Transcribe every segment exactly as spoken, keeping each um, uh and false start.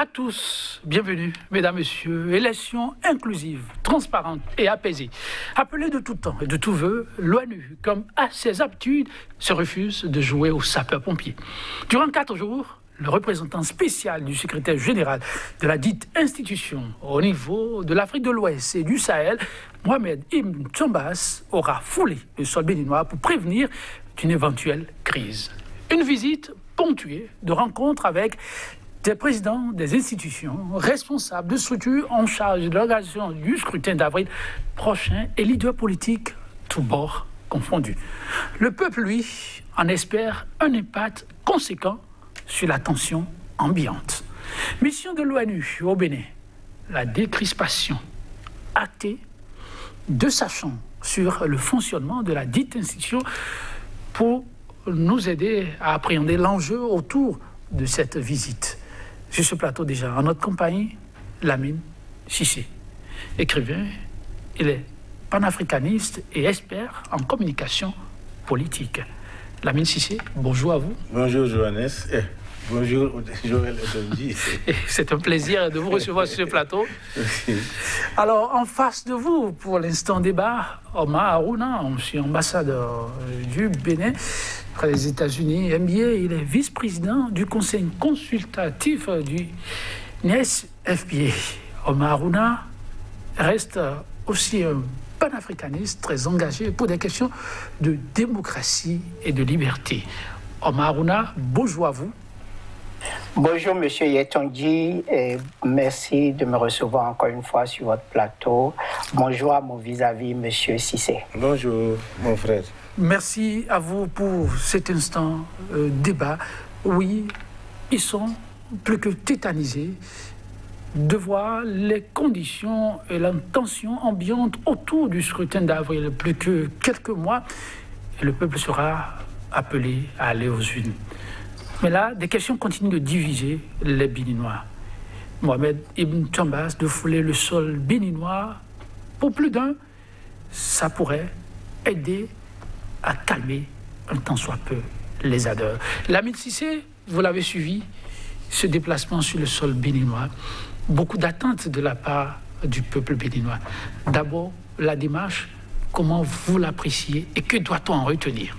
à tous, bienvenue, mesdames, messieurs. Élection inclusive, transparente et apaisée. Appelée de tout temps et de tout vœu, l'ONU, comme à ses habitudes, se refuse de jouer aux sapeurs-pompiers. Durant quatre jours, le représentant spécial du secrétaire général de la dite institution au niveau de l'Afrique de l'Ouest et du Sahel, Mohamed Ibn Tchambas, aura foulé le sol béninois pour prévenir d'une éventuelle crise. Une visite ponctuée de rencontres avec des présidents des institutions responsables de structures en charge de l'organisation du scrutin d'avril prochain et leaders politiques tous bords confondus. Le peuple, lui, en espère un impact conséquent sur la tension ambiante. Mission de l'ONU au Bénin, la décrispation actée de sachants sur le fonctionnement de la dite institution pour nous aider à appréhender l'enjeu autour de cette visite. Sur ce plateau déjà, en notre compagnie, Lamine Cissé, écrivain, il est panafricaniste et expert en communication politique. Lamine Cissé, bonjour à vous. Bonjour Johannes. Eh, bonjour Joël Odomji. C'est un plaisir de vous recevoir sur ce plateau. Alors, en face de vous, pour l'instant débat, Omar Harouna, ancien ambassadeur du Bénin, près des États-Unis, M B A, il est vice-président du conseil consultatif du N I E S F B A. Omar Harouna reste aussi un panafricaniste très engagé pour des questions de démocratie et de liberté. Omar Harouna, bonjour à vous. Bonjour Monsieur Yetonji, et merci de me recevoir encore une fois sur votre plateau. Bonjour à mon vis-à-vis Monsieur Cissé. Bonjour mon frère. Merci à vous pour cet instant euh, débat. Oui, ils sont plus que tétanisés de voir les conditions et la tension ambiante autour du scrutin d'avril. Plus que quelques mois, et le peuple sera appelé à aller aux urnes. Mais là, des questions continuent de diviser les Béninois. Mohamed Ibn Tchambas, de fouler le sol béninois, pour plus d'un, ça pourrait aider à calmer un tant soit peu les ardeurs. Lamine Cissé, vous l'avez suivi, ce déplacement sur le sol béninois. Beaucoup d'attentes de la part du peuple béninois. D'abord, la démarche, comment vous l'appréciez et que doit-on en retenir?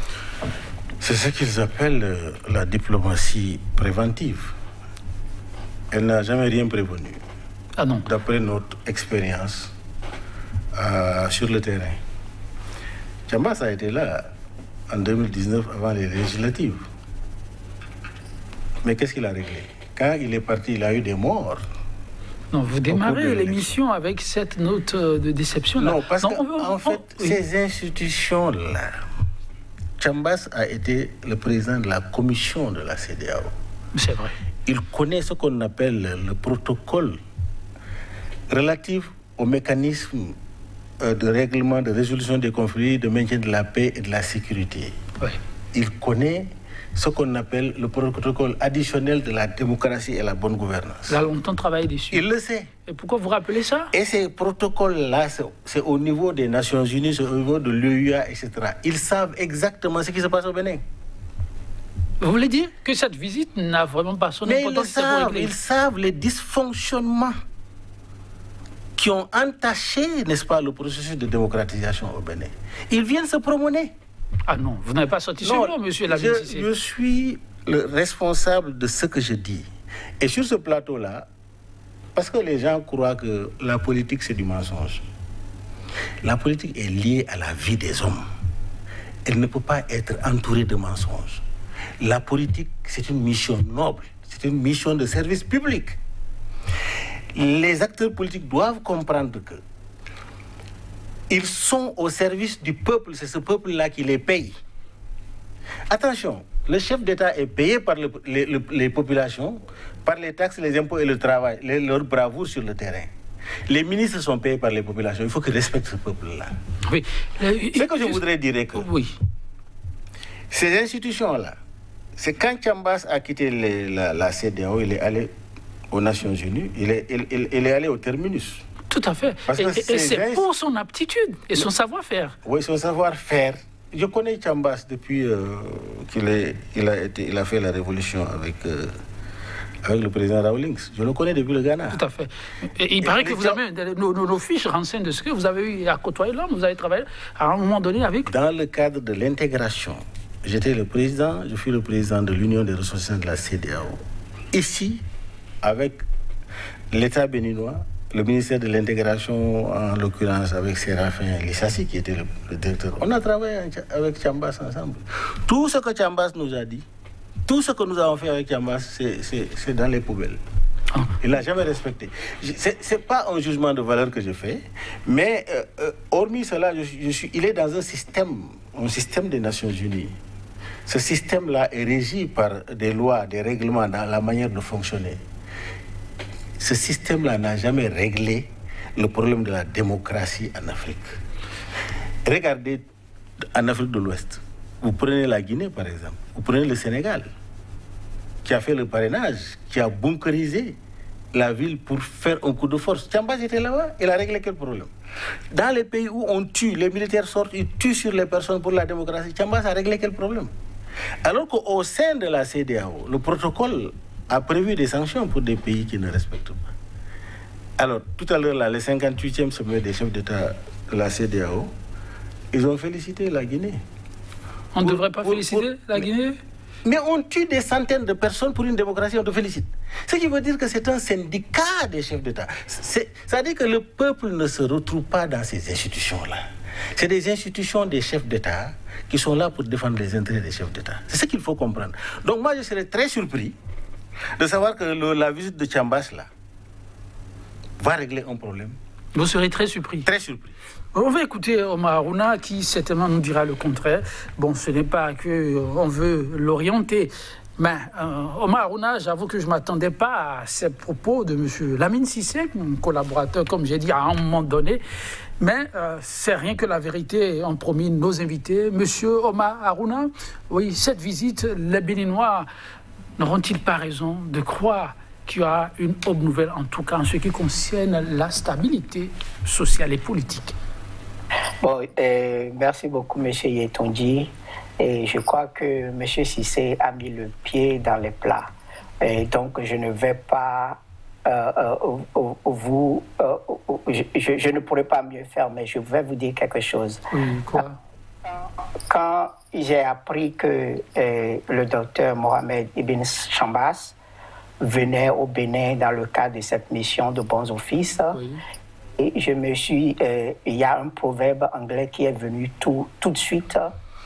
C'est ce qu'ils appellent la diplomatie préventive. Elle n'a jamais rien prévenu. Ah non. D'après notre expérience euh, sur le terrain. Tchambas a été là en deux mille dix-neuf avant les législatives. Mais qu'est-ce qu'il a réglé? Quand il est parti, il a eu des morts. Non, vous démarrez l'émission avec cette note de déception là. Non, parce non, qu'en en fait, oui. Ces institutions-là, Tchambas a été le président de la commission de la C E D E A O. C'est vrai. Il connaît ce qu'on appelle le protocole relatif au mécanisme de règlement, de résolution des conflits, de maintien de la paix et de la sécurité. Oui. Il connaît ce qu'on appelle le protocole additionnel de la démocratie et la bonne gouvernance. Il a longtemps travaillé dessus. Il le sait. Et pourquoi vous rappelez ça? Et ces protocoles-là, c'est au niveau des Nations Unies, c'est au niveau de l'E U A, et cetera. Ils savent exactement ce qui se passe au Bénin. Vous voulez dire que cette visite n'a vraiment pas son Mais importance? ils savent, ils savent les dysfonctionnements qui ont entaché, n'est-ce pas, le processus de démocratisation au Bénin. Ils viennent se promener. Ah non, vous n'avez pas sorti ce nom, monsieur Lamine Cissé. Je suis le responsable de ce que je dis. Et sur ce plateau-là, parce que les gens croient que la politique, c'est du mensonge. La politique est liée à la vie des hommes. Elle ne peut pas être entourée de mensonges. La politique, c'est une mission noble. C'est une mission de service public. Les acteurs politiques doivent comprendre que ils sont au service du peuple, c'est ce peuple-là qui les paye. Attention, le chef d'État est payé par le, les, le, les populations, par les taxes, les impôts et le travail, les, leur bravoure sur le terrain. Les ministres sont payés par les populations, il faut qu'ils respectent ce peuple-là. Oui. Ce que je voudrais dire est que oui. Ces institutions-là, c'est quand Tchambas a quitté les, la, la C E D E A O, il est allé aux Nations Unies, il est, il, il, il est allé au terminus. Tout à fait. Parce et, et c'est pour son aptitude et son savoir-faire. Oui, son savoir-faire. Je connais Tchambas depuis euh, qu'il il a, été, il a fait la révolution avec, euh, avec le président Rawlings. Je le connais depuis le Ghana. Tout à fait. Et il paraît que vous gens... avez... Nos, nos, nos fiches renseignent de ce que vous avez eu à côtoyer l'homme, vous avez travaillé à un moment donné avec... Dans le cadre de l'intégration, j'étais le président, je suis le président de l'Union des ressortissants de la C D A O. Ici, avec l'État béninois, le ministère de l'intégration, en l'occurrence avec Séraphin Lissassi, qui était le, le directeur, on a travaillé avec Chambas ensemble. Tout ce que Chambas nous a dit, tout ce que nous avons fait avec Chambas, c'est dans les poubelles. Il n'a jamais respecté. Ce n'est pas un jugement de valeur que je fais, mais euh, euh, hormis cela, je, je suis, il est dans un système, un système des Nations Unies. Ce système-là est régi par des lois, des règlements dans la manière de fonctionner. Ce système-là n'a jamais réglé le problème de la démocratie en Afrique. Regardez en Afrique de l'Ouest. Vous prenez la Guinée, par exemple. Vous prenez le Sénégal, qui a fait le parrainage, qui a bunkerisé la ville pour faire un coup de force. Chambas était là-bas, il a réglé quel problème? Dans les pays où on tue, les militaires sortent, ils tuent sur les personnes pour la démocratie. Chambas a réglé quel problème? Alors qu'au sein de la C D A O, le protocole a prévu des sanctions pour des pays qui ne respectent pas. Alors, tout à l'heure, là, le cinquante-huitième sommet des chefs d'État de la C D A O, ils ont félicité la Guinée. On ne devrait pas pour, féliciter pour, la Guinée? Mais on tue des centaines de personnes pour une démocratie, on te félicite. Ce qui veut dire que c'est un syndicat des chefs d'État. Ça veut dire que le peuple ne se retrouve pas dans ces institutions-là. C'est des institutions des chefs d'État qui sont là pour défendre les intérêts des chefs d'État. C'est ce qu'il faut comprendre. Donc moi, je serais très surpris de savoir que le, la visite de Chambas, là, va régler un problème. Vous serez très surpris. Très surpris. On va écouter Omar Harouna qui certainement nous dira le contraire. Bon, ce n'est pas qu'on veut l'orienter. Mais euh, Omar Harouna, j'avoue que je ne m'attendais pas à ces propos de M. Lamine Cissé, mon collaborateur, comme j'ai dit, à un moment donné. Mais euh, c'est rien que la vérité, ont promis nos invités. Monsieur Omar Harouna, oui, cette visite, les Béninois n'auront-ils pas raison de croire qu'il y aura une autre nouvelle, en tout cas en ce qui concerne la stabilité sociale et politique? Bon, euh, merci beaucoup, M. Yetonji. Et je crois que M. Cissé a mis le pied dans les plats. Et donc, je ne vais pas euh, euh, vous... Euh, je, je, je ne pourrais pas mieux faire, mais je vais vous dire quelque chose. Oui, quoi? Quand j'ai appris que euh, le docteur Mohamed Ibn Chambas venait au Bénin dans le cadre de cette mission de bons offices, oui. Et je me suis... Euh, il y a un proverbe anglais qui est venu tout, tout de suite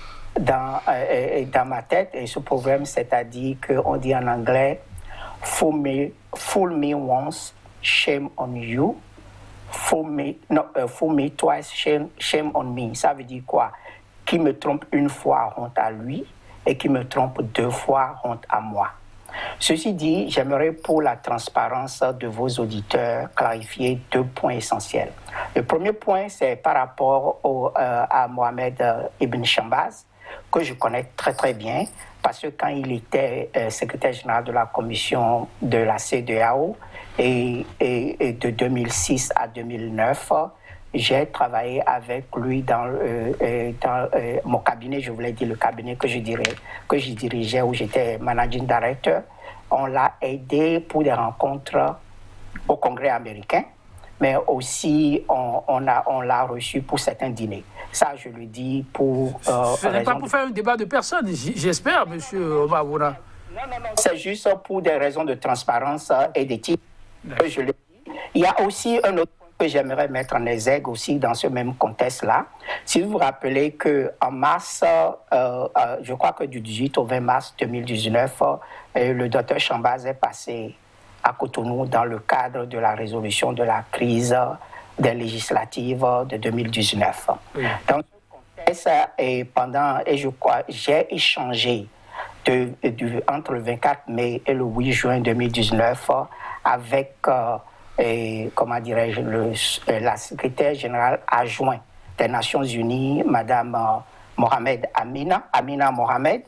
dans, euh, dans ma tête. Et ce proverbe, c'est-à-dire qu'on dit en anglais « Fool me, fool me once, shame on you. Fool me, no, uh, fool me twice, shame, shame on me. » Ça veut dire quoi? Qui me trompe une fois, honte à lui. Et qui me trompe deux fois, honte à moi. Ceci dit, j'aimerais pour la transparence de vos auditeurs clarifier deux points essentiels. Le premier point, c'est par rapport au, euh, à Mohamed Ibn Chambas, que je connais très très bien, parce que quand il était euh, secrétaire général de la commission de la C D A O, et, et, et de deux mille six à deux mille neuf, j'ai travaillé avec lui dans, euh, dans euh, mon cabinet, je voulais dire le cabinet que je, dirais, que je dirigeais, où j'étais managing director. On l'a aidé pour des rencontres au Congrès américain, mais aussi on, on, a, on l'a reçu pour certains dîners. Ça, je le dis pour... Euh, Ce n'est pas pour de... faire un débat de personnes, j'espère, monsieur Omar Harouna. Non, non, non, c'est juste pour des raisons de transparence et d'éthique que je le dis. Il y a aussi un autre que j'aimerais mettre en exergue aussi dans ce même contexte-là. Si vous vous rappelez qu'en mars, euh, euh, je crois que du dix-huit au vingt mars deux mille dix-neuf, euh, le docteur Chambas est passé à Cotonou dans le cadre de la résolution de la crise des législatives de deux mille dix-neuf. Oui. Dans ce contexte, et, pendant, et je crois, j'ai échangé de, de, entre le vingt-quatre mai et le huit juin deux mille dix-neuf avec... Euh, Et, comment dirais-je, le, la secrétaire générale adjointe des Nations Unies, Madame euh, Mohamed Amina, Amina Mohamed,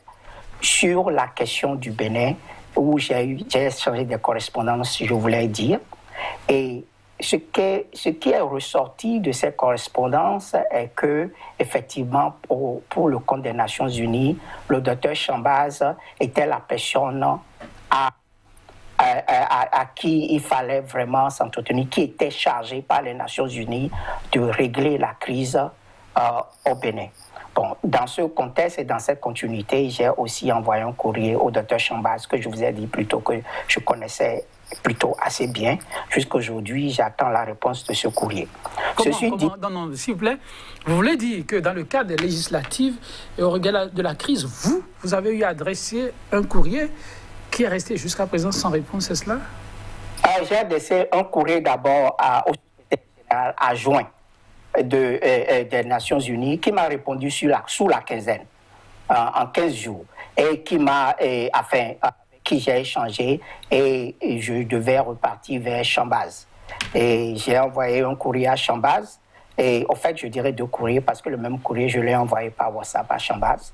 sur la question du Bénin, où j'ai eu, j'ai échangé des correspondances, je voulais dire. Et ce qui, ce qui est ressorti de ces correspondances est que, effectivement, pour, pour le compte des Nations Unies, le docteur Chambas était la personne à à, à qui il fallait vraiment s'entretenir, qui était chargé par les Nations Unies de régler la crise euh, au Bénin. Bon, dans ce contexte et dans cette continuité, j'ai aussi envoyé un courrier au docteur Chambaz, que je vous ai dit plutôt que je connaissais plutôt assez bien. Jusqu'aujourd'hui, j'attends la réponse de ce courrier. Comment, Ceci comment, dit... Non, non, s'il vous plaît, vous voulez dire que dans le cadre des législatives et au regard de la crise, vous, vous avez eu à adresser un courrier qui est resté jusqu'à présent sans réponse, c'est cela? euh, J'ai adressé un courrier d'abord au secrétaire général adjoint de, euh, des Nations Unies qui m'a répondu sur la, sous la quinzaine, euh, en quinze jours, et qui m'a, euh, enfin, avec qui j'ai échangé, et, et je devais repartir vers Chambaz. Et j'ai envoyé un courrier à Chambaz, et au fait, je dirais deux courriers, parce que le même courrier, je l'ai envoyé par WhatsApp à Chambaz,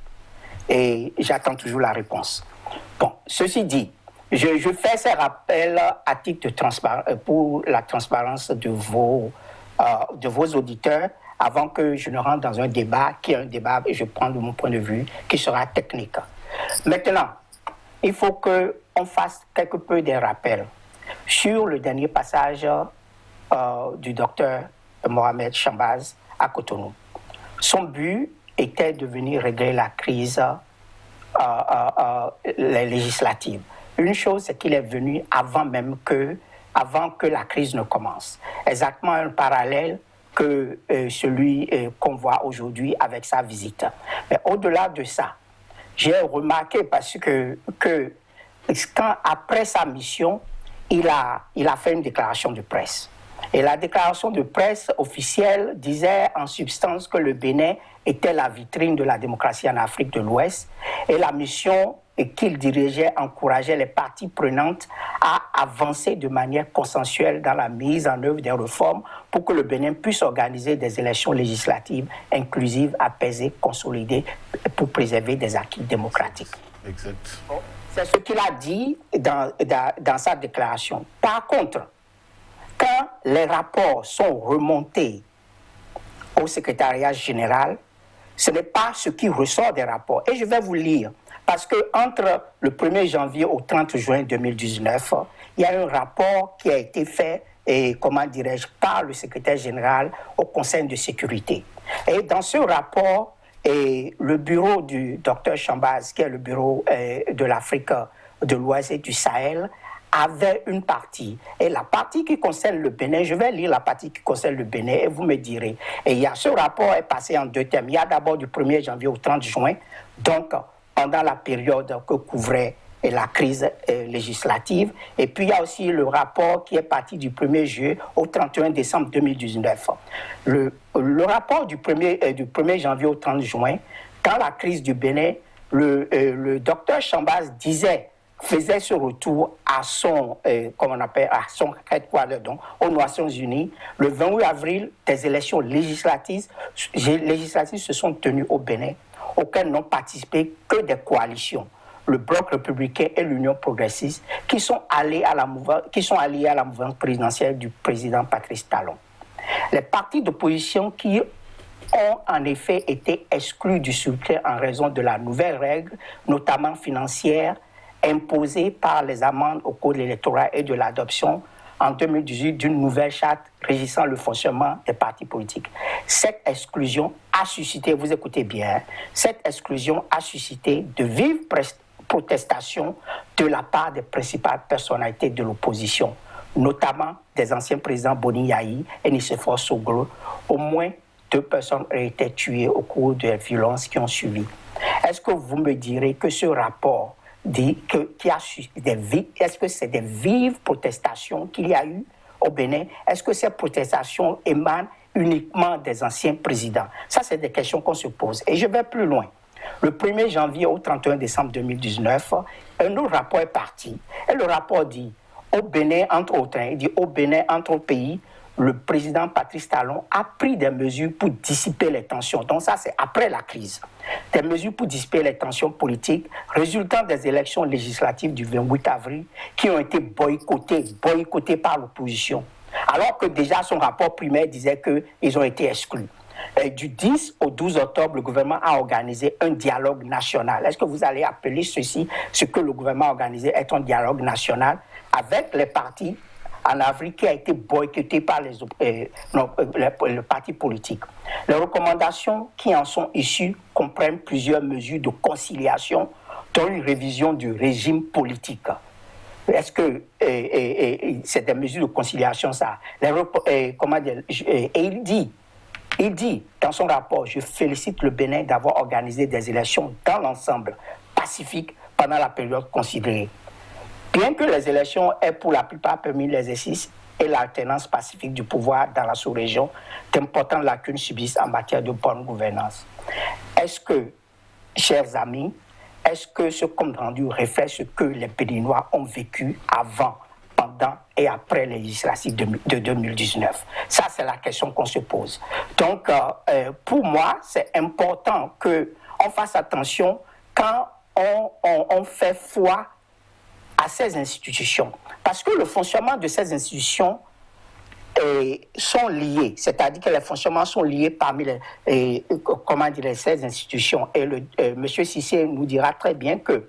et j'attends toujours la réponse. Bon, ceci dit, je, je fais ces rappels à titre de transparence, pour la transparence de vos, euh, de vos auditeurs avant que je ne rentre dans un débat qui est un débat, et je prends de mon point de vue, qui sera technique. Maintenant, il faut qu'on fasse quelque peu des rappels sur le dernier passage euh, du docteur Mohamed Chambaz à Cotonou. Son but était de venir régler la crise Euh, euh, euh, les législatives. Une chose, c'est qu'il est venu avant même que, avant que la crise ne commence. Exactement un parallèle que euh, celui euh, qu'on voit aujourd'hui avec sa visite. Mais au-delà de ça, j'ai remarqué parce que, que quand, après sa mission, il a, il a fait une déclaration de presse. Et la déclaration de presse officielle disait en substance que le Bénin était la vitrine de la démocratie en Afrique de l'Ouest et la mission qu'il dirigeait encourageait les parties prenantes à avancer de manière consensuelle dans la mise en œuvre des réformes pour que le Bénin puisse organiser des élections législatives inclusives, apaisées, consolidées pour préserver des acquis démocratiques. Exact. C'est ce qu'il a dit dans, dans, dans sa déclaration. Par contre, quand les rapports sont remontés au secrétariat général, ce n'est pas ce qui ressort des rapports. Et je vais vous lire, parce qu'entre le premier janvier au trente juin deux mille dix-neuf, il y a un rapport qui a été fait, et, comment dirais-je, par le secrétaire général au Conseil de sécurité. Et dans ce rapport, et le bureau du docteur Chambaz, qui est le bureau euh, de l'Afrique de l'Ouest et du Sahel, avait une partie. Et la partie qui concerne le Bénin, je vais lire la partie qui concerne le Bénin et vous me direz. Et il y a, ce rapport est passé en deux thèmes. Il y a d'abord du premier janvier au trente juin, donc pendant la période que couvrait la crise euh, législative. Et puis il y a aussi le rapport qui est parti du premier juillet au trente et un décembre deux mille dix-neuf. Le, le rapport du premier, euh, du premier janvier au trente juin, dans la crise du Bénin, le, euh, le docteur Chambaz disait faisait ce retour à son, euh, comment on appelle, à son headquarter, donc, aux Nations Unies. Le vingt-huit avril, des élections législatives, législatives se sont tenues au Bénin, auxquelles n'ont participé que des coalitions, le Bloc républicain et l'Union progressiste, qui sont allés à la mouvance, qui sont alliés à la mouvance présidentielle du président Patrice Talon. Les partis d'opposition qui ont en effet été exclus du scrutin en raison de la nouvelle règle, notamment financière, imposée par les amendes au code électoral et de l'adoption en deux mille dix-huit d'une nouvelle charte régissant le fonctionnement des partis politiques. Cette exclusion a suscité, vous écoutez bien, cette exclusion a suscité de vives protestations de la part des principales personnalités de l'opposition, notamment des anciens présidents Boni Yayi et Nicéphore Soglo. Au moins deux personnes ont été tuées au cours des violences qui ont suivi. Est-ce que vous me direz que ce rapport dit que, qui a des vives, est-ce que c'est des vives protestations qu'il y a eu au Bénin? Est-ce que ces protestations émanent uniquement des anciens présidents? Ça, c'est des questions qu'on se pose. Et je vais plus loin. Le premier janvier au trente et un décembre deux mille dix-neuf, un autre rapport est parti. Et le rapport dit, au Bénin, entre autres, il dit, au Bénin, entre autres pays, le président Patrice Talon a pris des mesures pour dissiper les tensions. Donc ça, c'est après la crise. Des mesures pour dissiper les tensions politiques résultant des élections législatives du vingt-huit avril qui ont été boycottées, boycottées par l'opposition. Alors que déjà son rapport primaire disait qu'ils ont été exclus. Et du dix au douze octobre, le gouvernement a organisé un dialogue national. Est-ce que vous allez appeler ceci, ce que le gouvernement a organisé, être un dialogue national avec les partis en Afrique qui a été boycotté par les, euh, non, les, les partis politiques? Les recommandations qui en sont issues comprennent plusieurs mesures de conciliation, dont une révision du régime politique. Est-ce que euh, euh, euh, c'est des mesures de conciliation, ça? Les, euh, comment dire, euh, et il dit, il dit dans son rapport, je félicite le Bénin d'avoir organisé des élections dans l'ensemble pacifiques pendant la période considérée. Bien que les élections aient pour la plupart permis l'exercice et l'alternance pacifique du pouvoir dans la sous-région, d'importantes lacunes subsistent en matière de bonne gouvernance. Est-ce que, chers amis, est-ce que ce compte rendu reflète ce que les Béninois ont vécu avant, pendant et après les législatives de deux mille dix-neuf? Ça, c'est la question qu'on se pose. Donc, euh, pour moi, c'est important qu'on fasse attention quand on, on, on fait foi à ces institutions. Parce que le fonctionnement de ces institutions Et sont liés, c'est-à-dire que les fonctionnements sont liés parmi les, et, comment dire, ces institutions. Et le, euh, M. Cissé nous dira très bien que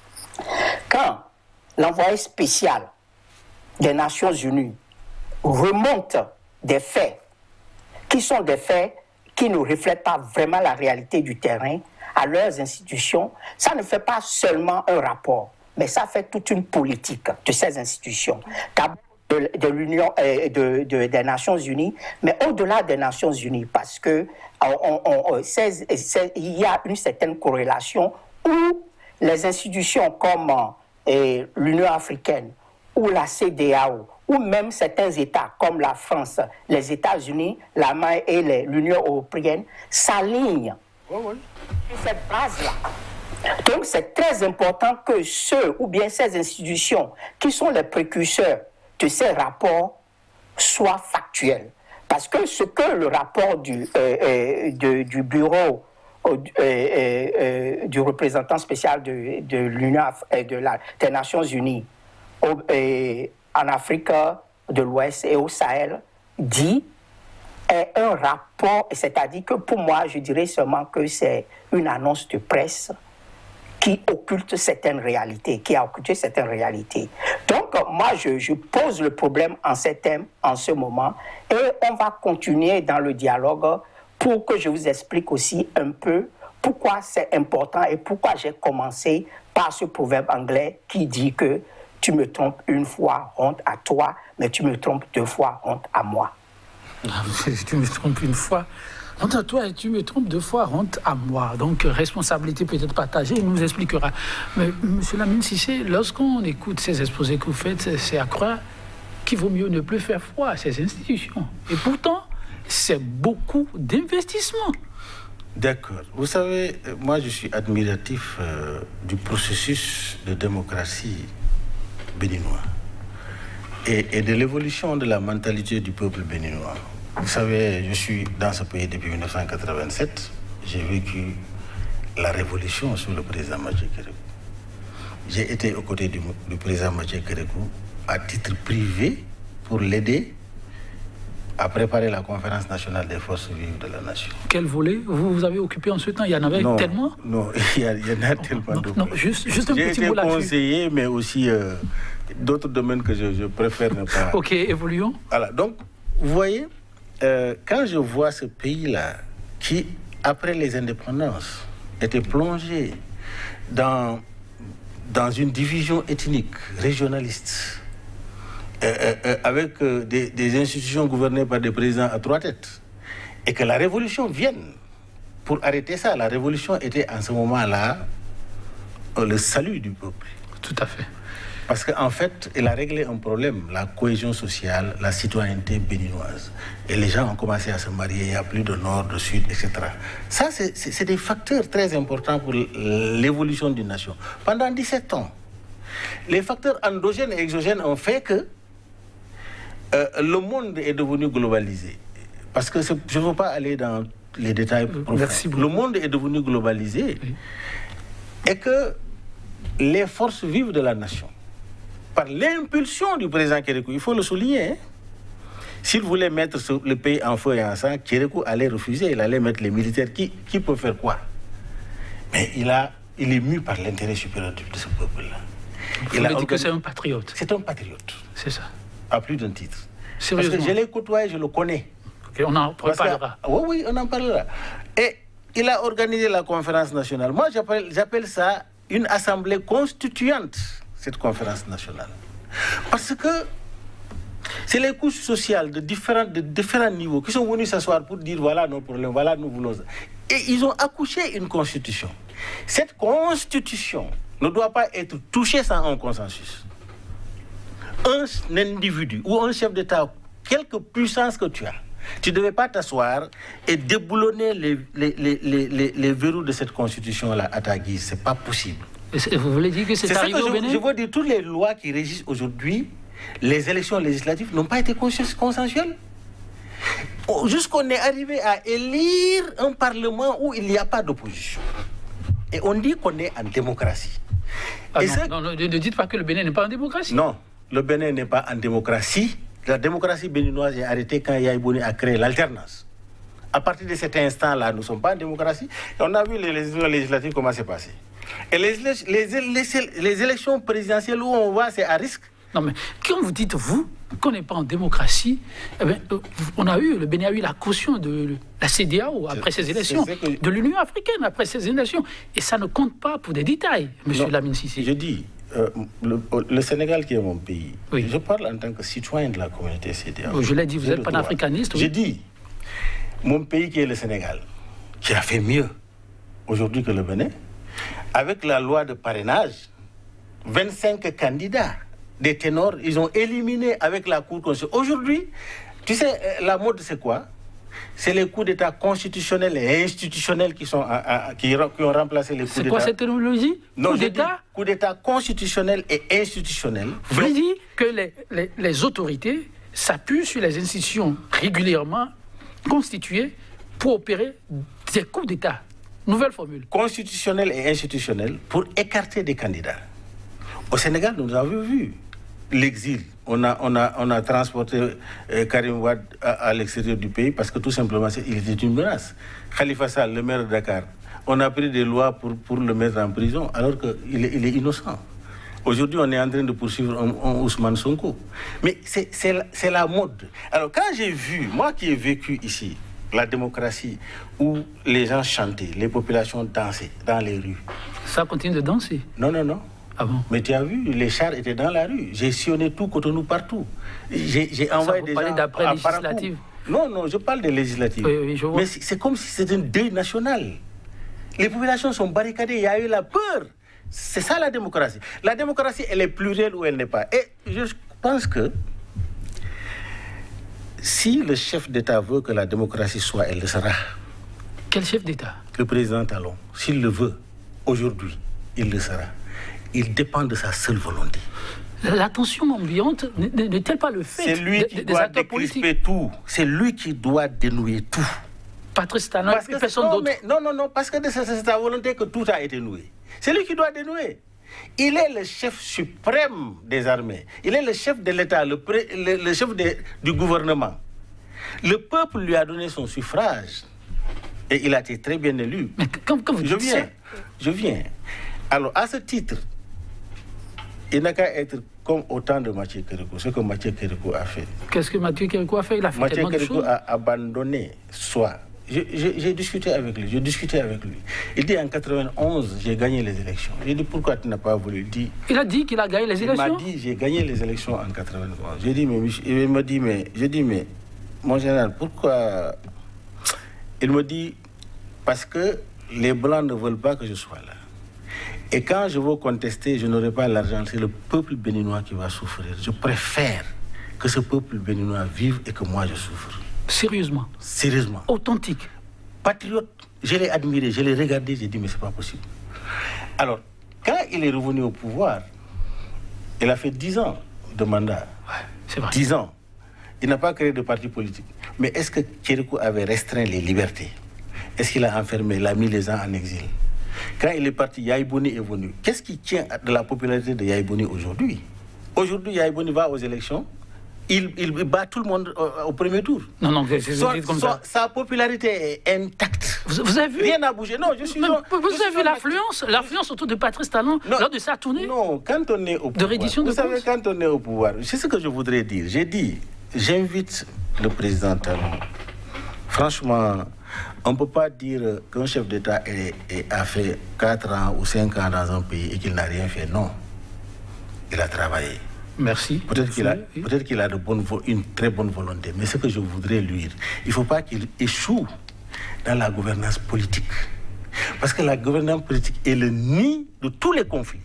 quand l'envoyé spécial des Nations Unies remonte des faits qui sont des faits qui ne reflètent pas vraiment la réalité du terrain à leurs institutions, ça ne fait pas seulement un rapport, mais ça fait toute une politique de ces institutions. D'abord, de, de l'Union, euh, de, de, des Nations Unies, mais au-delà des Nations Unies, parce que on, on, c'est, c'est, il y a une certaine corrélation où les institutions comme euh, l'Union africaine ou la C E D A O, ou même certains États comme la France, les États-Unis, l'Allemagne et les, l'Union européenne s'alignent oh oui. sur cette base-là. Donc c'est très important que ceux ou bien ces institutions qui sont les précurseurs de ces rapports soient factuels. Parce que ce que le rapport du, euh, euh, de, du bureau euh, euh, euh, du représentant spécial de, de l'Union euh, de la, des Nations Unies au, euh, en Afrique de l'Ouest et au Sahel dit est un rapport, c'est-à-dire que pour moi, je dirais seulement que c'est une annonce de presse qui occulte certaines réalités, qui a occulté certaines réalités. Donc, moi, je, je pose le problème en ces thèmes, en ce moment, et on va continuer dans le dialogue pour que je vous explique aussi un peu pourquoi c'est important et pourquoi j'ai commencé par ce proverbe anglais qui dit que tu me trompes une fois, honte à toi, mais tu me trompes deux fois, honte à moi. Tu me trompes une fois, honte à toi, et tu me trompes deux fois, honte à moi. Donc, responsabilité peut-être partagée, il nous expliquera. Mais, M. Lamine Cissé, lorsqu'on écoute ces exposés que vous faites, c'est à croire qu'il vaut mieux ne plus faire foi à ces institutions. Et pourtant, c'est beaucoup d'investissement. D'accord. Vous savez, moi, je suis admiratif euh, du processus de démocratie béninois et, et de l'évolution de la mentalité du peuple béninois. Vous savez, je suis dans ce pays depuis mille neuf cent quatre-vingt-sept. J'ai vécu la révolution sous le président Madjé Kérékou. J'ai été aux côtés du, du président Madjé Kérékou à titre privé pour l'aider à préparer la conférence nationale des forces vives de la nation. Quel volet vous, vous avez occupé en ce temps? Il y en avait non, tellement Non, il y, a, il y en a tellement non, de non, juste, juste un J'ai petit été mot là-dessus. conseiller, mais aussi euh, d'autres domaines que je, je préfère ne pas... Ok, évoluons. Voilà, donc, vous voyez, euh, quand je vois ce pays-là, qui, après les indépendances, était plongé dans, dans une division ethnique, régionaliste, Euh, euh, avec euh, des, des institutions gouvernées par des présidents à trois têtes, et que la révolution vienne pour arrêter ça. La révolution était en ce moment-là euh, le salut du peuple. Tout à fait. Parce qu'en fait, elle a réglé un problème, la cohésion sociale, la citoyenneté béninoise. Et les gens ont commencé à se marier, il n'y a plus de nord, de sud, et cetera. Ça, c'est, c'est, c'est des facteurs très importants pour l'évolution d'une nation. Pendant dix-sept ans, les facteurs endogènes et exogènes ont fait que Euh, le monde est devenu globalisé. Parce que je ne veux pas aller dans les détails profonds. Le monde est devenu globalisé oui. et que les forces vives de la nation, par l'impulsion du président Kérékou, il faut le souligner, hein, S'il voulait mettre le pays en feu et en sang, Kérékou allait refuser, il allait mettre les militaires. Qui, qui peut faire quoi? Mais il, a, il est mu par l'intérêt supérieur de ce peuple-là. Il a dit que c'est un patriote. C'est un patriote. C'est ça. À plus d'un titre. Sérieusement. Parce que je l'ai côtoyé, je le connais. Okay, on en parlera. Oui, oui, on en parlera. Et il a organisé la conférence nationale. Moi, j'appelle ça une assemblée constituante, cette conférence nationale. Parce que c'est les couches sociales de différents, de différents niveaux qui sont venus s'asseoir pour dire voilà nos problèmes, voilà nous voulons. Et ils ont accouché une constitution. Cette constitution ne doit pas être touchée sans un consensus. Un individu ou un chef d'État, quelque puissance que tu as, tu ne devais pas t'asseoir et déboulonner les, les, les, les, les verrous de cette constitution-là à ta guise. Ce n'est pas possible. Et vous voulez dire que c'est arrivé ça que au Bénin? Je, je veux dire, toutes les lois qui régissent aujourd'hui les élections législatives n'ont pas été consensuelles. Jusqu'on est arrivé à élire un parlement où il n'y a pas d'opposition. Et on dit qu'on est en démocratie. Ah non, non, non, ne dites pas que le Bénin n'est pas en démocratie. Non, le Bénin n'est pas en démocratie. La démocratie béninoise est arrêtée quand Yaya Boni a créé l'alternance. À partir de cet instant-là, nous ne sommes pas en démocratie. Et on a vu les élections législatives, comment c'est passé. Et les, les, les, les élections présidentielles où on va, c'est à risque. Non, mais quand vous dites, vous, qu'on n'est pas en démocratie, eh bien, on a eu, le Bénin a eu la caution de la C D A O après ces élections, que... de l'Union africaine après ces élections. Et ça ne compte pas pour des détails, M. Lamine Cissé. Je dis, euh, le, le Sénégal qui est mon pays, oui. Je parle en tant que citoyen de la communauté C D A O. Je l'ai dit, vous êtes panafricaniste. Oui. Je dis, mon pays qui est le Sénégal, qui a fait mieux aujourd'hui que le Bénin, avec la loi de parrainage, vingt-cinq candidats, des ténors, ils ont éliminé avec la Cour constitutionnelle. Aujourd'hui, tu sais, la mode c'est quoi? C'est les coups d'État constitutionnels et institutionnels qui, sont, à, à, qui, qui ont remplacé les coups d'État. C'est quoi cette terminologie? Non, coup d'État coup d'État constitutionnel et institutionnel. Vous voulez dire que les, les, les autorités s'appuient sur les institutions régulièrement constituées pour opérer des coups d'État. Nouvelle formule. Constitutionnel et institutionnel pour écarter des candidats. Au Sénégal, nous avons vu l'exil. On a, on, a, on a transporté euh, Karim Wade à, à l'extérieur du pays parce que tout simplement, il était une menace. Khalifa Sall, le maire de Dakar, on a pris des lois pour, pour le mettre en prison alors qu'il est, il est innocent. Aujourd'hui, on est en train de poursuivre un, un Ousmane Sonko. Mais c'est la, la mode. Alors, quand j'ai vu, moi qui ai vécu ici, la démocratie où les gens chantaient, les populations dansaient dans les rues. Ça continue de danser? Non, non, non. Ah bon? Mais tu as vu, les chars étaient dans la rue. J'ai sillonné tout Cotonou partout. J'ai envoyé des gens d'après législative? Non, non, je parle des législatives. Oui, oui, je vois. Mais c'est comme si c'était un deuil national. Les populations sont barricadées, il y a eu la peur. C'est ça la démocratie. La démocratie, elle est plurielle ou elle n'est pas. Et je pense que si le chef d'État veut que la démocratie soit, elle le sera. Quel chef d'État? Le président Talon. S'il le veut, aujourd'hui, il le sera. Il dépend de sa seule volonté. La tension ambiante n'est-elle pas le fait C'est lui qui des doit acteurs décrisper politiques? tout. C'est lui qui doit dénouer tout. Patrice Talon et personne non, d'autre. mais, non, non, non, parce que c'est sa volonté que tout a été noué. C'est lui qui doit dénouer. Il est le chef suprême des armées. Il est le chef de l'État, le, le, le chef de, du gouvernement. Le peuple lui a donné son suffrage. Et il a été très bien élu. Mais quand, quand vous je dites viens, ça... je viens. Alors, à ce titre, il n'a qu'à être comme autant de Mathieu Kérékou, ce que Mathieu Kérékou a fait. Qu'est-ce que Mathieu Kérékou a fait? Il a fait Mathieu tellement de Kérékou choses. a abandonné soi. J'ai discuté avec lui, j'ai discuté avec lui. Il dit en quatre-vingt-onze, j'ai gagné les élections. J'ai dit pourquoi tu n'as pas voulu dire. Il a dit qu'il a gagné les élections. Il m'a dit j'ai gagné les élections en quatre-vingt-onze. J'ai dit mais il me dit mais je dis mais mon général pourquoi? Il me dit parce que les blancs ne veulent pas que je sois là. Et quand je veux contester, je n'aurai pas l'argent. C'est le peuple béninois qui va souffrir. Je préfère que ce peuple béninois vive et que moi je souffre. Sérieusement? Sérieusement. Authentique? Patriote. Je l'ai admiré, je l'ai regardé, j'ai dit mais c'est pas possible. Alors, quand il est revenu au pouvoir, il a fait dix ans de mandat. Ouais, c'est vrai. dix ans. Il n'a pas créé de parti politique. Mais est-ce que Kérékou avait restreint les libertés? Est-ce qu'il a enfermé, il a mis les gens en exil? Quand il est parti, Yaya Boni est venu. Qu'est-ce qui tient de la popularité de Yaya Boni aujourd'hui? Aujourd'hui, Yaya Boni va aux élections, il, il bat tout le monde au, au premier tour. Non, non, c'est son, comme son, ça. Sa popularité est intacte. Vous, vous avez vu? Rien n'a bougé. Non, je suis. Mais, non, vous je avez vu l'affluence, l'affluence autour de Patrice Talon non, lors de sa tournée? Non, quand on est au pouvoir. De reddition de Vous savez, quand on est au pouvoir, c'est ce que je voudrais dire. J'ai dit, j'invite le président Talon. Franchement, on ne peut pas dire qu'un chef d'État a fait quatre ans ou cinq ans dans un pays et qu'il n'a rien fait. Non. Il a travaillé. Merci. Peut-être qu'il a, peut-être qu'il a de bonne, une très bonne volonté. Mais ce que je voudrais lui dire, il ne faut pas qu'il échoue dans la gouvernance politique. Parce que la gouvernance politique est le nid de tous les conflits.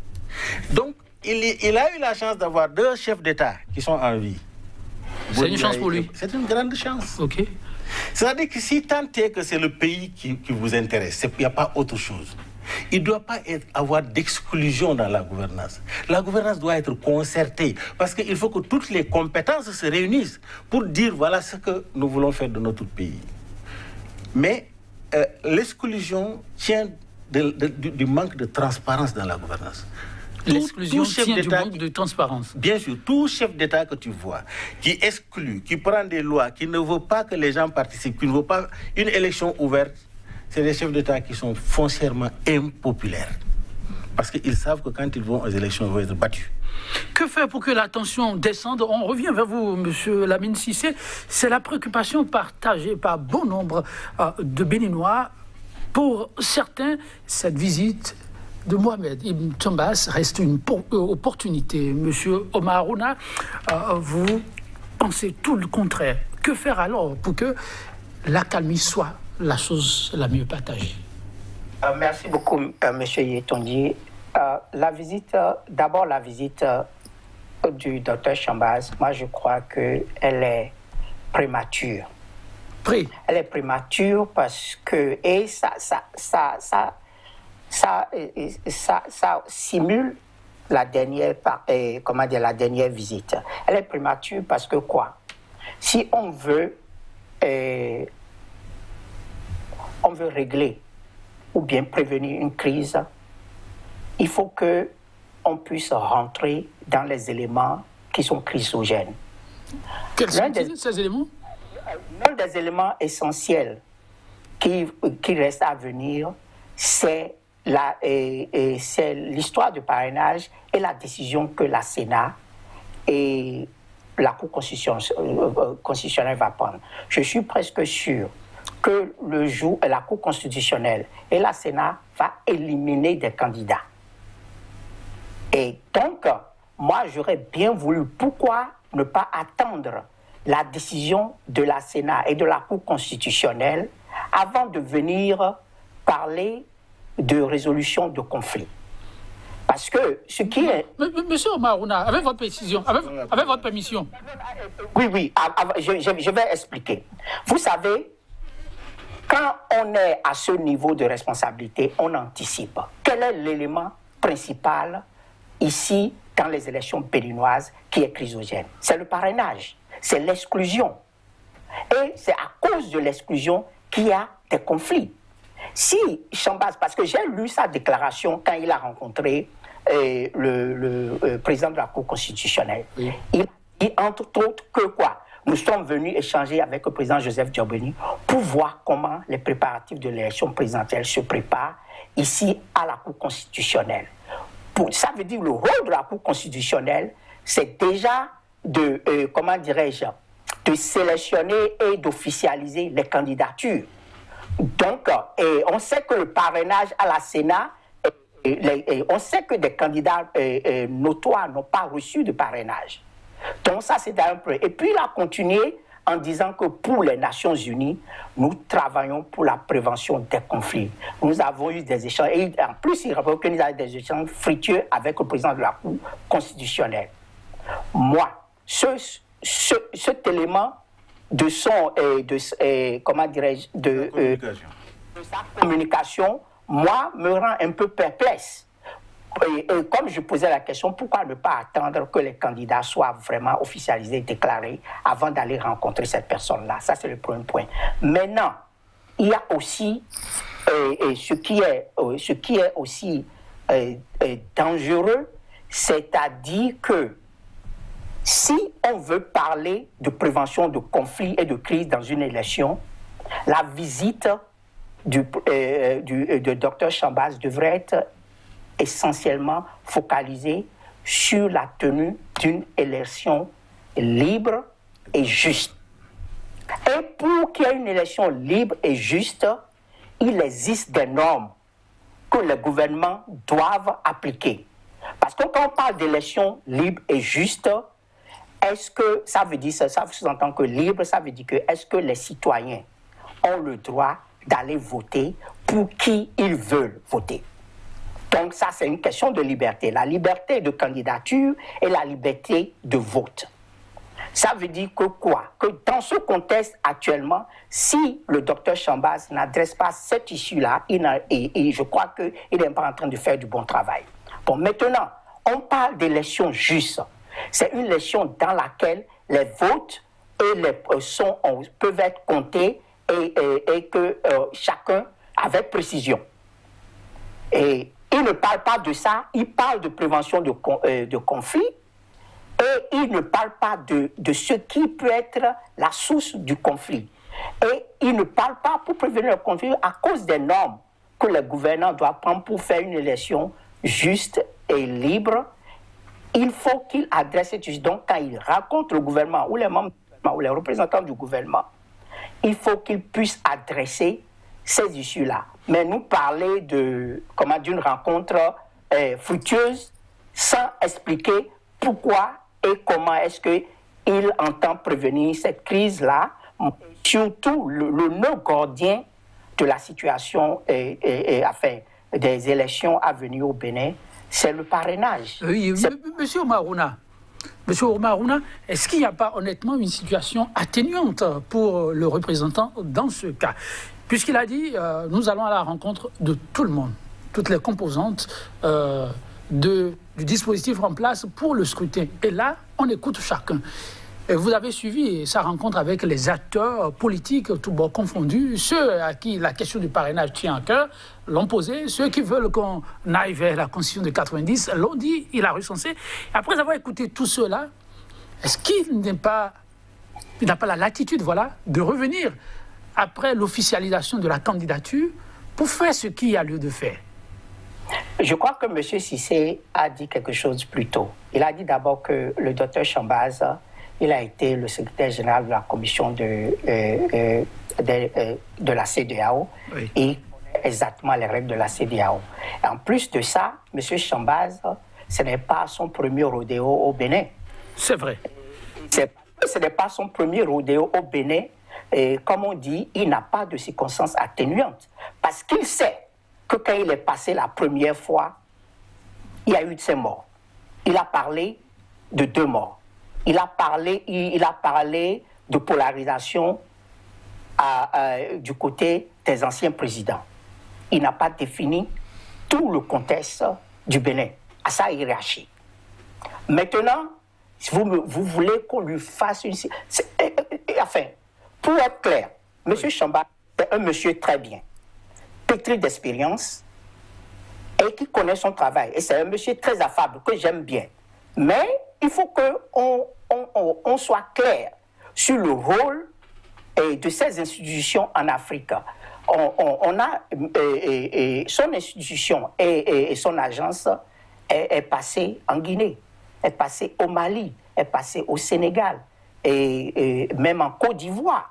Donc, il, il a eu la chance d'avoir deux chefs d'État qui sont en vie. C'est une chance pour lui. C'est une grande chance. Ok. C'est-à-dire que si tant est que c'est le pays qui, qui vous intéresse, il n'y a pas autre chose. Il ne doit pas être, avoir d'exclusion dans la gouvernance. La gouvernance doit être concertée parce qu'il faut que toutes les compétences se réunissent pour dire voilà ce que nous voulons faire de notre pays. Mais euh, l'exclusion tient de, de, du, du manque de transparence dans la gouvernance. L'exclusion tient du manque de transparence. Bien sûr, tout chef d'État que tu vois, qui exclut, qui prend des lois, qui ne veut pas que les gens participent, qui ne veut pas une élection ouverte, c'est des chefs d'État qui sont foncièrement impopulaires. Parce qu'ils savent que quand ils vont aux élections, ils vont être battus. Que faire pour que la tension descende? On revient vers vous, M. Lamine Cissé. C'est la préoccupation partagée par bon nombre euh, de Béninois. Pour certains, cette visite de Mohamed Ibn Chambas reste une opportunité. Monsieur Omar Aruna, euh, vous pensez tout le contraire. Que faire alors pour que l'accalmie soit la chose la mieux partagée? euh, Merci beaucoup, euh, Monsieur Yetondi. Euh, la visite, euh, d'abord la visite euh, du docteur Chambas, moi je crois qu'elle est prémature. Pré. Elle est prémature parce que, et ça, ça, ça, ça, ça, ça, ça, ça simule la dernière, eh, comment dire, la dernière visite. Elle est prémature parce que quoi? Si on veut, eh, on veut régler ou bien prévenir une crise, il faut que on puisse rentrer dans les éléments qui sont chrysogènes. Quels sont des, ces éléments? L'un des éléments essentiels qui, qui reste à venir, c'est la, et, et c'est l'histoire du parrainage et la décision que la Sénat et la Cour constitutionnelle va prendre. Je suis presque sûr que le jour la Cour constitutionnelle et la Sénat va éliminer des candidats. Et donc, moi, j'aurais bien voulu, pourquoi ne pas attendre la décision de la Sénat et de la Cour constitutionnelle avant de venir parler de résolution de conflits. Parce que ce qui est... Monsieur Omar Aruna, avec votre précision, avec, avec votre permission. Oui, oui, je, je, je vais expliquer. Vous savez, quand on est à ce niveau de responsabilité, on anticipe. Quel est l'élément principal ici, dans les élections béninoises, qui est chrysogène? C'est le parrainage, c'est l'exclusion. Et c'est à cause de l'exclusion qu'il y a des conflits. Si Chambas, parce que j'ai lu sa déclaration quand il a rencontré euh, le, le euh, président de la Cour constitutionnelle, oui. il dit entre autres que quoi? Nous sommes venus échanger avec le président Joseph Diobeni pour voir comment les préparatifs de l'élection présidentielle se préparent ici à la Cour constitutionnelle. Pour, ça veut dire le rôle de la Cour constitutionnelle, c'est déjà de, euh, comment dirais-je, de sélectionner et d'officialiser les candidatures. Donc, et on sait que le parrainage à la Sénat, et, les, et on sait que des candidats et, et notoires n'ont pas reçu de parrainage. Donc ça, c'est un peu. Et puis, il a continué en disant que pour les Nations Unies, nous travaillons pour la prévention des conflits. Nous avons eu des échanges, et en plus, il rappelle que nous avons des échanges fructueux avec le président de la Cour constitutionnelle. Moi, ce, ce, cet élément de son, euh, de, euh, comment dirais-je, de, euh, de sa communication, moi, me rend un peu perplexe. Et, et comme je posais la question, pourquoi ne pas attendre que les candidats soient vraiment officialisés, déclarés, avant d'aller rencontrer cette personne-là? Ça, c'est le premier point. Maintenant, il y a aussi euh, et ce, qui est, euh, ce qui est aussi euh, euh, dangereux, c'est-à-dire que Si on veut parler de prévention de conflits et de crises dans une élection, la visite du, euh, du, euh, de docteur Chambaz devrait être essentiellement focalisée sur la tenue d'une élection libre et juste. Et pour qu'il y ait une élection libre et juste, il existe des normes que les gouvernements doivent appliquer. Parce que quand on parle d'élection libre et juste, est-ce que ça veut dire ça, ça sous-entend que libre, ça veut dire que est-ce que les citoyens ont le droit d'aller voter pour qui ils veulent voter? Donc ça, c'est une question de liberté. La liberté de candidature et la liberté de vote. Ça veut dire que quoi? Que dans ce contexte actuellement, si le docteur Chambaz n'adresse pas cette issue-là, et, et je crois qu'il n'est pas en train de faire du bon travail. Bon, maintenant, on parle d'élection juste. C'est une élection dans laquelle les votes et les sont, peuvent être comptés et, et, et que euh, chacun avec précision. Et il ne parle pas de ça, il parle de prévention de, euh, de conflits et il ne parle pas de, de ce qui peut être la source du conflit. Et il ne parle pas pour prévenir le conflit à cause des normes que les gouvernants doivent prendre pour faire une élection juste et libre. Il faut qu'il adresse cette issue. Donc, quand il rencontre le gouvernement ou les membres du gouvernement ou les représentants du gouvernement, il faut qu'il puisse adresser ces issues-là. Mais nous parler de, comment, d'une rencontre euh, fructueuse sans expliquer pourquoi et comment est-ce qu'il entend prévenir cette crise-là, surtout le, le nœud gordien de la situation et, et, et enfin, des élections à venir au Bénin, c'est le parrainage. Oui, monsieur Oumarouna, monsieur Oumarouna, est-ce qu'il n'y a pas honnêtement une situation atténuante pour le représentant dans ce cas? Puisqu'il a dit, euh, nous allons à la rencontre de tout le monde, toutes les composantes euh, de, du dispositif en place pour le scrutin. Et là, on écoute chacun. Et vous avez suivi sa rencontre avec les acteurs politiques, tous bords confondus, ceux à qui la question du parrainage tient à cœur, l'ont posé, ceux qui veulent qu'on aille vers la Constitution de quatre-vingt-dix, l'ont dit, il a recensé. Après avoir écouté tout cela, est-ce qu'il n'est pas, il n'a pas la latitude, voilà, de revenir après l'officialisation de la candidature pour faire ce qu'il y a lieu de faire? Je crois que M. Cissé a dit quelque chose plus tôt. Il a dit d'abord que le docteur Chambaz, il a été le secrétaire général de la commission de, euh, euh, de, euh, de la C D A O, oui. Et il connaît exactement les règles de la C D A O. Et en plus de ça, M. Chambaz, ce n'est pas son premier rodéo au Bénin. C'est vrai. Ce n'est pas son premier rodéo au Bénin. Et comme on dit, il n'a pas de circonstances atténuantes. Parce qu'il sait que quand il est passé la première fois, il y a eu de ces morts. Il a parlé de deux morts. Il a parlé, il, il a parlé de polarisation à, à, du côté des anciens présidents. Il n'a pas défini tout le contexte du Bénin à sa hiérarchie. Maintenant, si vous, vous voulez qu'on lui fasse une... Enfin, pour être clair, M. Chambaz est un monsieur très bien, pétri d'expérience et qui connaît son travail. Et c'est un monsieur très affable que j'aime bien. Mais il faut qu'on on, on, on soit clair sur le rôle eh, de ces institutions en Afrique. On, on, on a eh, eh, son institution et, et son agence est, est passée en Guinée, est passée au Mali, est passée au Sénégal et, et même en Côte d'Ivoire.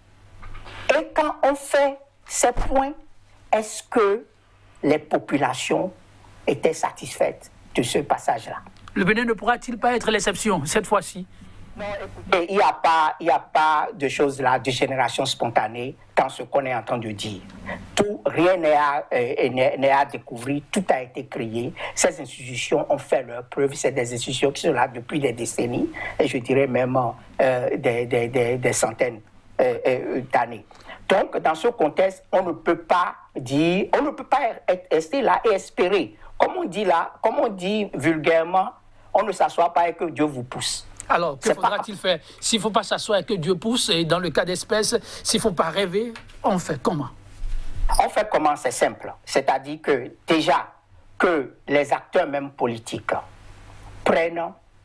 Et quand on fait ces points, est-ce que les populations étaient satisfaites de ce passage-là? Le Bénin ne pourra-t-il pas être l'exception cette fois-ci? Non, écoutez, il n'y a pas, il n'y a pas de choses là, de génération spontanée dans ce qu'on est en train de dire. Tout, rien n'est à, euh, n'est à découvrir, tout a été créé. Ces institutions ont fait leurs preuves, c'est des institutions qui sont là depuis des décennies, et je dirais même euh, des, des, des, des centaines euh, euh, d'années. Donc, dans ce contexte, on ne peut pas dire, on ne peut pas rester là et espérer. Comme on dit là, comme on dit vulgairement, on ne s'assoit pas et que Dieu vous pousse. Alors, que faudra-t-il pas... faire? S'il ne faut pas s'asseoir et que Dieu pousse, et dans le cas d'espèce, s'il ne faut pas rêver, on fait comment? On fait comment? C'est simple. C'est-à-dire que déjà, que les acteurs même politiques prennent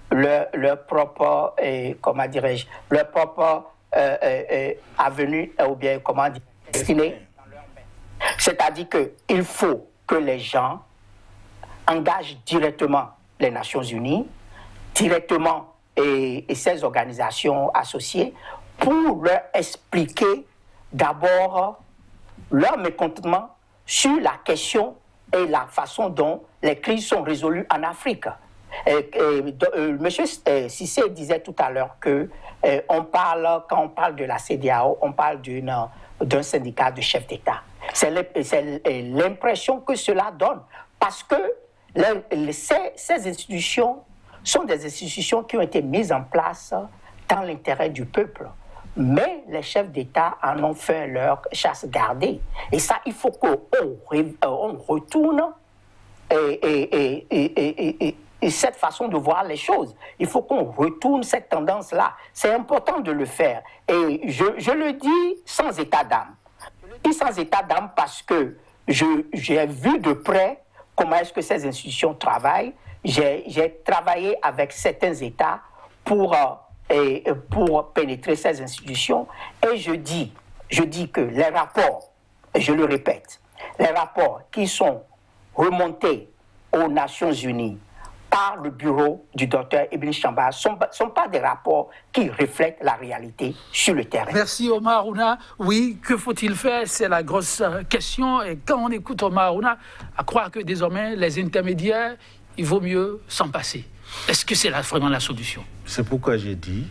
leur, leur propre, euh, comment dirais-je, leur propre euh, euh, avenue, ou bien, comment dire, destinée. C'est-à-dire qu'il faut que les gens engagent directement les Nations Unies, directement et, et ces organisations associées, pour leur expliquer d'abord leur mécontentement sur la question et la façon dont les crises sont résolues en Afrique. Et, et, euh, Monsieur Cissé disait tout à l'heure que euh, on parle, quand on parle de la C D A O, on parle d'une, d'un syndicat de chefs d'État. C'est l'impression que cela donne, parce que les, les, ces, ces institutions sont des institutions qui ont été mises en place dans l'intérêt du peuple. Mais les chefs d'État en ont fait leur chasse gardée. Et ça, il faut qu'on on retourne et, et, et, et, et, et cette façon de voir les choses. Il faut qu'on retourne cette tendance-là. C'est important de le faire. Et je, je le dis sans état d'âme. Je le dis sans état d'âme parce que j'ai vu de près comment est-ce que ces institutions travaillent. J'ai travaillé avec certains États pour... Euh, Et pour pénétrer ces institutions, et je dis, je dis que les rapports, je le répète, les rapports qui sont remontés aux Nations Unies par le bureau du docteur Ibn Chambas ne sont, sont pas des rapports qui reflètent la réalité sur le terrain. Merci Omar Harouna. Oui, que faut-il faire? C'est la grosse question. Et quand on écoute Omar Harouna, à croire que désormais les intermédiaires, il vaut mieux s'en passer. Est-ce que c'est là vraiment la solution? C'est pourquoi j'ai dit,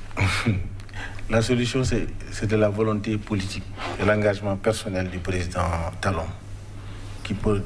la solution c'est de la volonté politique et l'engagement personnel du président Talon qui peut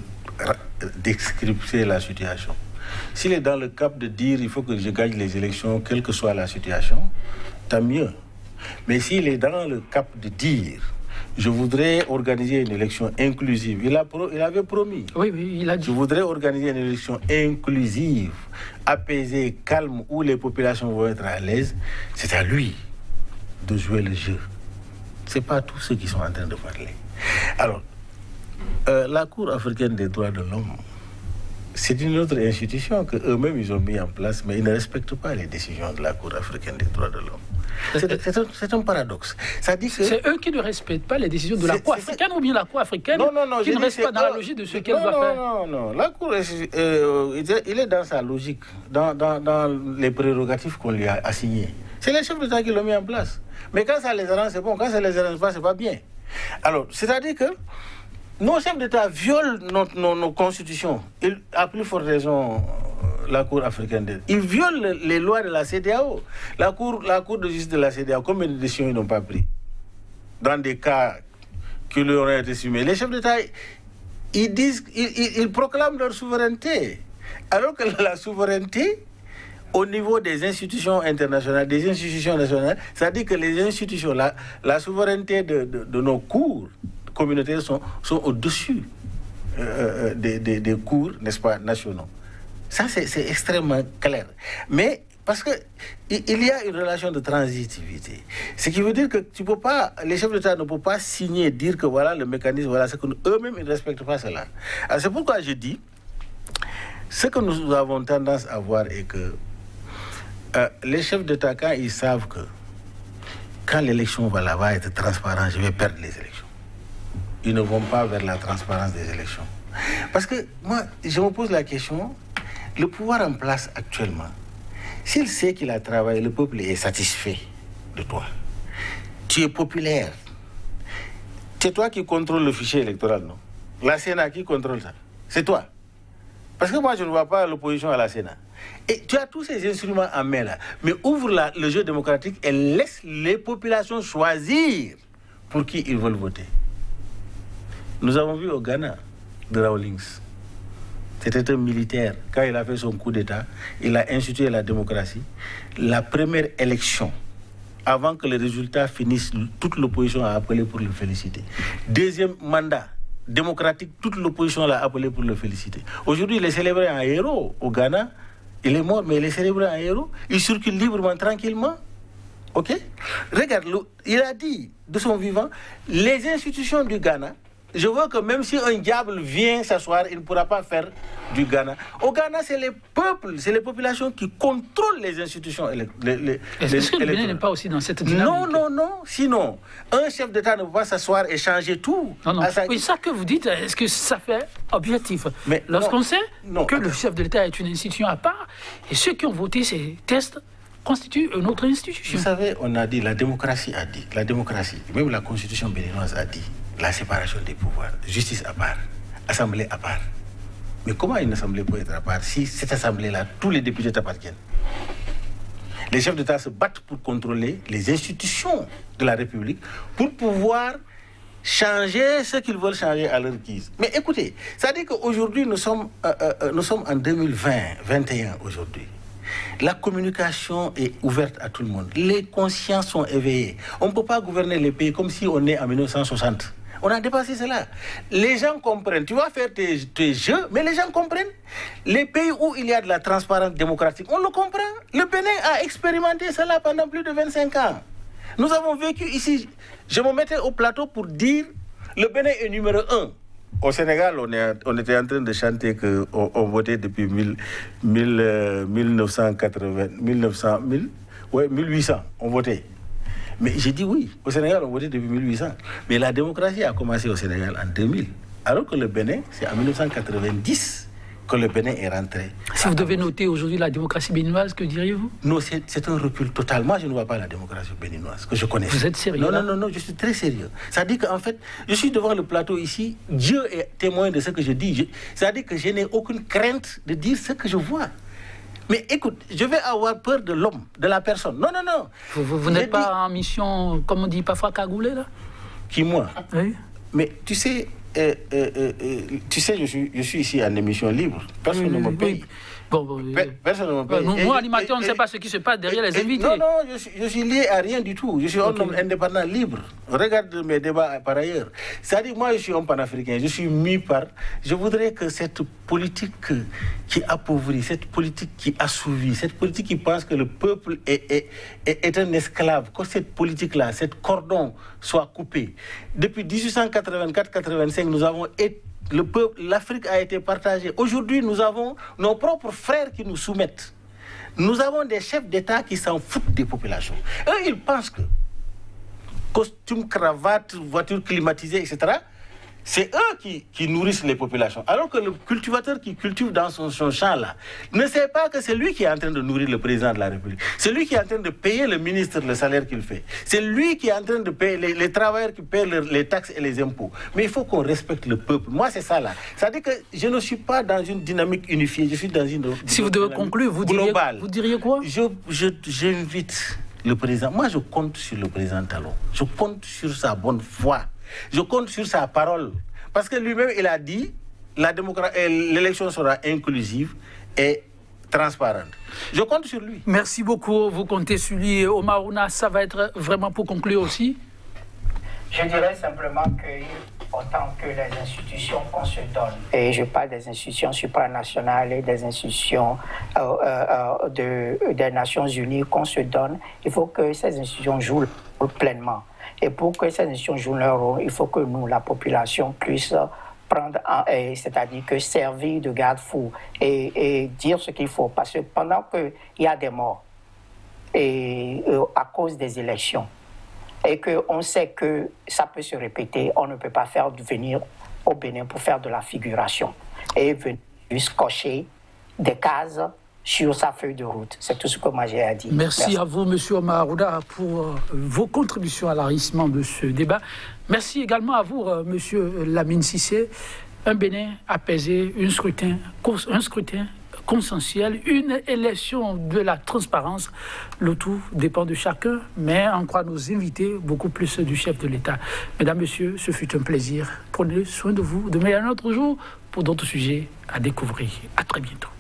décrypter la situation. S'il est dans le cap de dire il faut que je gagne les élections, quelle que soit la situation, tant mieux. Mais s'il est dans le cap de dire je voudrais organiser une élection inclusive. Il, a pro, il avait promis. Oui, oui, il a dit. Je voudrais organiser une élection inclusive, apaisée, calme, où les populations vont être à l'aise. C'est à lui de jouer le jeu. Ce n'est pas tous ceux qui sont en train de parler. Alors, euh, la Cour africaine des droits de l'homme, c'est une autre institution qu'eux-mêmes ils ont mis en place, mais ils ne respectent pas les décisions de la Cour africaine des droits de l'homme. C'est un, un paradoxe. C'est eux qui ne respectent pas les décisions de la Cour africaine ou bien la Cour africaine non, non, non, qui ne reste pas dans la logique de ce qu'elle doit non, faire. Non, non, non. La Cour, euh, il est dans sa logique, dans, dans, dans les prérogatives qu'on lui a assignées. C'est les chefs d'État qui l'ont mis en place. Mais quand ça les arrange, c'est bon. Quand ça les arrange pas, c'est pas bien. Alors, c'est-à-dire que nos chefs d'État violent nos, nos, nos constitutions. Et à plus forte raison, la Cour africaine des... Ils violent les, les lois de la C D A O. La Cour, la Cour de justice de la C D A O, combien de décisions ils n'ont pas pris dans des cas qui leur ont été soumis? Les chefs d'État, ils disent, ils, ils, ils proclament leur souveraineté. Alors que la souveraineté, au niveau des institutions internationales, des institutions nationales, c'est-à-dire que les institutions, la, la souveraineté de, de, de nos cours communautaires sont, sont au-dessus euh, des, des, des cours, n'est-ce pas, nationaux. Ça, c'est extrêmement clair. Mais parce que il y a une relation de transitivité. Ce qui veut dire que tu peux pas, les chefs d'État ne peuvent pas signer, dire que voilà le mécanisme, voilà ce que eux-mêmes ils ne respectent pas cela. C'est pourquoi je dis, ce que nous avons tendance à voir est que euh, les chefs d'État, quand ils savent que quand l'élection va, va être transparente, je vais perdre les élections, ils ne vont pas vers la transparence des élections. Parce que moi, je me pose la question, le pouvoir en place actuellement, s'il sait qu'il a travaillé, le peuple est satisfait de toi. Tu es populaire. C'est toi qui contrôle le fichier électoral, non? La Sénat qui contrôle ça? C'est toi. Parce que moi, je ne vois pas l'opposition à la Sénat. Et tu as tous ces instruments en main là. Mais ouvre la, le jeu démocratique et laisse les populations choisir pour qui ils veulent voter. Nous avons vu au Ghana de Rawlings. C'était un militaire. Quand il a fait son coup d'État, il a institué la démocratie. La première élection, avant que les résultats finissent, toute l'opposition a appelé pour le féliciter. Deuxième mandat démocratique, toute l'opposition l'a appelé pour le féliciter. Aujourd'hui, il est célébré en héros au Ghana. Il est mort, mais il est célébré en héros. Il circule librement, tranquillement. OK? Regarde, le, il a dit de son vivant, les institutions du Ghana je veux que même si un diable vient s'asseoir, il ne pourra pas faire du Ghana. Au Ghana, c'est les peuples, c'est les populations qui contrôlent les institutions. Les, les, Est-ce que le Bénin n'est pas aussi dans cette dynamique? Non, non, non. Sinon, un chef d'État ne peut pas s'asseoir et changer tout. Non, non. Sa... Oui, ça que vous dites, est-ce que ça fait objectif? Mais lorsqu'on sait non, que attends. le chef de l'État est une institution à part, et ceux qui ont voté ces tests constitue une autre institution. Vous savez, on a dit, la démocratie a dit, la démocratie, même la constitution béninoise a dit, la séparation des pouvoirs, justice à part, assemblée à part. Mais comment une assemblée peut être à part si cette assemblée-là, tous les députés appartiennent? Les chefs d'État se battent pour contrôler les institutions de la République, pour pouvoir changer ce qu'ils veulent changer à leur guise. Mais écoutez, ça dit qu'aujourd'hui, nous sommes, euh, euh, nous sommes en deux mille vingt, vingt et un aujourd'hui. La communication est ouverte à tout le monde. Les consciences sont éveillées. On ne peut pas gouverner les pays comme si on est en mille neuf cent soixante. On a dépassé cela. Les gens comprennent. Tu vas faire tes, tes jeux, mais les gens comprennent. Les pays où il y a de la transparence démocratique, on le comprend. Le Bénin a expérimenté cela pendant plus de vingt-cinq ans. Nous avons vécu ici. Je me mettais au plateau pour dire le Bénin est numéro un. Au Sénégal, on, est, on était en train de chanter qu'on on votait depuis mille, mille, euh, mille neuf cent quatre-vingts, mille neuf cents, mille, ouais, mille huit cents, on votait. Mais j'ai dit oui, au Sénégal, on votait depuis mille huit cents. Mais la démocratie a commencé au Sénégal en deux mille. Alors que le Bénin, c'est en mille neuf cent quatre-vingt-dix que le Bénin est rentré. Si vous devez noter aujourd'hui la démocratie béninoise, que diriez-vous? Non, c'est un recul total. Moi, je ne vois pas la démocratie béninoise que je connais. Vous êtes sérieux? Non, non, non, non, je suis très sérieux. Ça dit qu'en fait, je suis devant le plateau ici, Dieu est témoin de ce que je dis. Ça dit que je n'ai aucune crainte de dire ce que je vois. Mais écoute, je vais avoir peur de l'homme, de la personne. Non, non, non. Vous, vous, vous n'êtes pas dit... en mission, comme on dit parfois, cagoulé, là? Qui, moi? Oui. Mais tu sais... Euh, euh, euh, tu sais, je suis, je suis ici en émission libre. Personne oui, ne me paye. Oui. Bon, bon, Pe personne ne me paye. Nous, nous animateurs, on ne sait pas ce qui se passe derrière et, les invités. Non, non, je suis, je suis lié à rien du tout. Je suis okay. un homme indépendant, libre. Regarde mes débats par ailleurs. C'est-à-dire, moi, je suis un panafricain. Je suis mis par... Je voudrais que cette politique qui appauvrit, cette politique qui assouvit, cette politique qui pense que le peuple est, est, est, est un esclave, que cette politique-là, cette cordon soit coupé. Depuis mille huit cent quatre-vingt-quatre quatre-vingt-cinq, nous avons été... Le peuple, l'Afrique a été partagée. Aujourd'hui, nous avons nos propres frères qui nous soumettent. Nous avons des chefs d'État qui s'en foutent des populations. Eux, ils pensent que costume, cravate, voiture climatisée, et cetera, c'est eux qui, qui nourrissent les populations. Alors que le cultivateur qui cultive dans son, son champ-là ne sait pas que c'est lui qui est en train de nourrir le président de la République. C'est lui qui est en train de payer le ministre le salaire qu'il fait. C'est lui qui est en train de payer les, les travailleurs qui paient le, les taxes et les impôts. Mais il faut qu'on respecte le peuple. Moi, c'est ça là. Ça veut dire que je ne suis pas dans une dynamique unifiée. Je suis dans une... Si vous devez conclure, vous diriez, vous diriez quoi? Je, je, j'invite le président. Moi, je compte sur le président Talon. Je compte sur sa bonne foi. Je compte sur sa parole. Parce que lui-même, il a dit que l'élection sera inclusive et transparente. Je compte sur lui. Merci beaucoup. Vous comptez sur lui. Omar Ouna, ça va être vraiment pour conclure aussi? Je dirais simplement que autant que les institutions qu'on se donne, et je parle des institutions supranationales et des institutions euh, euh, de, des Nations Unies qu'on se donne, il faut que ces institutions jouent pleinement. Et pour que ces institutions jouent leur rôle, il faut que nous, la population, puisse prendre, c'est-à-dire que servir de garde-fou et, et dire ce qu'il faut. Parce que pendant qu'il y a des morts et, euh, à cause des élections, et qu'on sait que ça peut se répéter, on ne peut pas faire venir au Bénin pour faire de la figuration et venir juste cocher des cases sur sa feuille de route. C'est tout ce que moi j'ai à dire. Merci, Merci. à vous, M. Omar Ouna, pour euh, vos contributions à l'enrichissement de ce débat. Merci également à vous, euh, M. Lamine Cissé. Un Bénin apaisé, un scrutin, un scrutin consensuel, une élection de la transparence. Le tout dépend de chacun, mais en croit nos invités, beaucoup plus du chef de l'État. Mesdames, Messieurs, ce fut un plaisir. Prenez soin de vous. Demain, un autre jour, pour d'autres sujets à découvrir. À très bientôt.